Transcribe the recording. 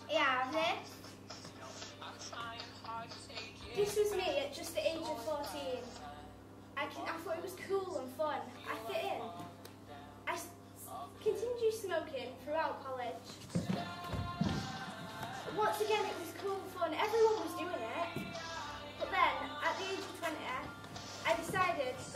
Yeah, this. This was me at just the age of 14. I thought it was cool and fun. I fit in. Continued smoking throughout college. Once again, it was cool and fun. Everyone was doing it. But then, at the age of 20, I decided